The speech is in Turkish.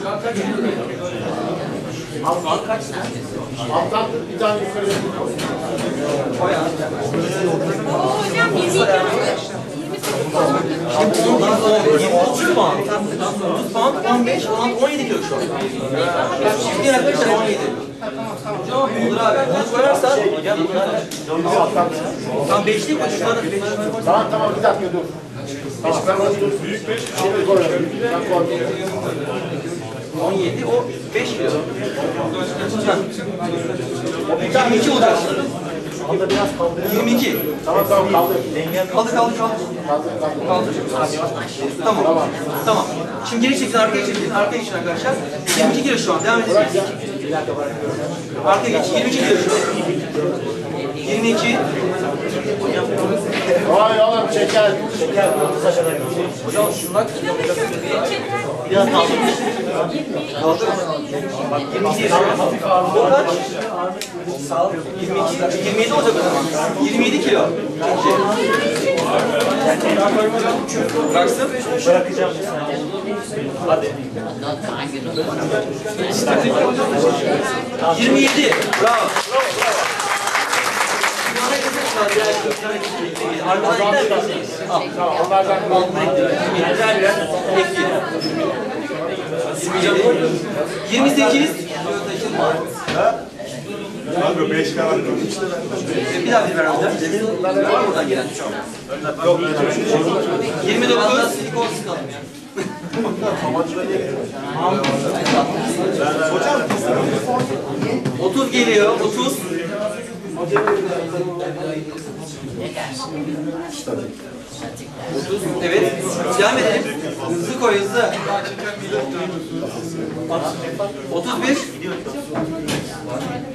Alt kaç? Alttan bir tane yukarı. Hocam 22 30 puan. 30 puan, 15, 17 kilo şu an. Şimdi arkadaşlar 17. Olur abi. Bunu koyarsan hocam tam 5'lik mi? Tamam bir dakika dur. Tamam ben onu dur. Büyük 5. Şimdi koyuyorum. Ben koyuyorum. 17, o 5 kilo. O 22 olacak. Onda biraz kaldırıyor. 22. Tamam kaldır. Kaldır. Tamam. Şimdi geri çekin, arkaya çekin. Arkaya geçin arkadaşlar. 22 kilo şu an. Devam edin. Arkaya geç. 22 kilo şu an. 22. Vay oğlum çeker. Hocam şunlar. Biraz kaldır. Kaldır. 22 hafif ağırlığı. O kaç? 22. 27 olacak o zaman. 27 kilo. Bıraksın. Bırakacağım. Hadi. 27. Bravo. Tamam onlardan Hocam 28. Abi 5 falan. Bir daha bir ver hocam. Var mı oradan gelen? Yok. 29. 30 geliyor. 30. Evet. Devam edelim. Hızlı koy hızlı. 31.